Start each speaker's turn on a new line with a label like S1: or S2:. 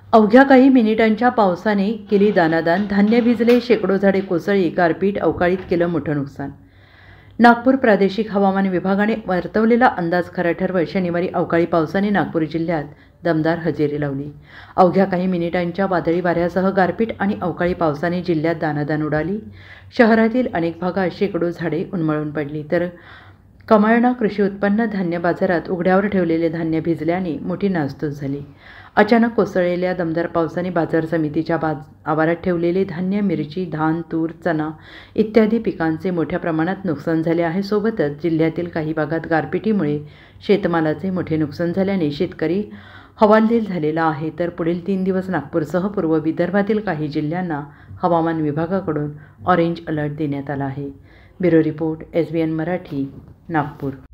S1: अवघ्या काही मिनिटांच्या पावसाने केली दानादान, धान्य भिजले, शेकडो झाडे कोसळली, गारपीट अवकाळीत केलं मोठं नुकसान. नागपूर प्रादेशिक हवामान विभागाने वर्तवलेला अंदाज खरा ठरवत शनिवारी अवकाळी पावसाने नागपूर जिल्ह्यात दमदार हजेरी लावली. अवघ्या काही मिनिटांच्या वादळी वाऱ्यासह गारपीट आणि अवकाळी पावसाने जिल्ह्यात दाणादाण उडाली. शहरातील अनेक भागात शेकडो झाडे उन्मळून पडली, तर कमाळणा कृषी उत्पन्न धान्य बाजारात उघड्यावर ठेवलेले धान्य भिजल्याने मोठी नासधूस झाली. अचानक कोसळलेल्या दमदार पावसाने बाजार समितीच्या आवारात ठेवलेले धान्य, मिरची, धान, तूर, चणा इत्यादी पिकांचे मोठ्या प्रमाणात नुकसान झाले आहे. सोबतच जिल्ह्यातील काही भागात गारपिटीमुळे शेतमालाचे मोठे नुकसान झाल्याने शेतकरी हवालदिल झालेला आहे. तर पुढील 3 दिवस नागपूरसह पूर्व विदर्भातील काही जिल्ह्यांना हवामान विभागाकडून ऑरेंज अलर्ट देण्यात आला आहे. Bureau report, SBN Marathi, Nagpur.